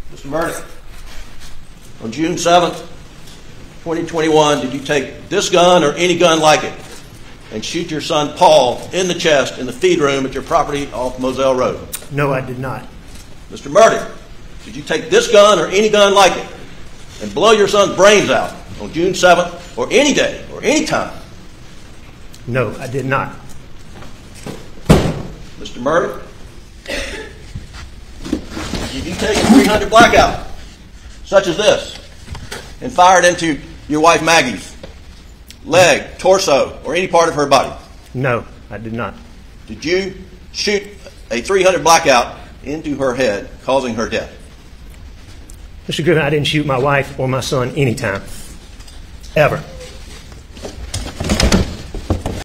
Mr. Murdaugh, on June 7th, 2021, did you take this gun or any gun like it and shoot your son Paul in the chest in the feed room at your property off Moselle Road? No, I did not. Mr. Murdaugh, did you take this gun or any gun like it and blow your son's brains out on June 7th or any day or any time? No, I did not. Mr. Murdaugh, did you take a 300 blackout, such as this, and fire it into your wife Maggie's leg, torso, or any part of her body? No, I did not. Did you shoot a 300 blackout into her head, causing her death? Mr. Griffin, I didn't shoot my wife or my son anytime. Ever.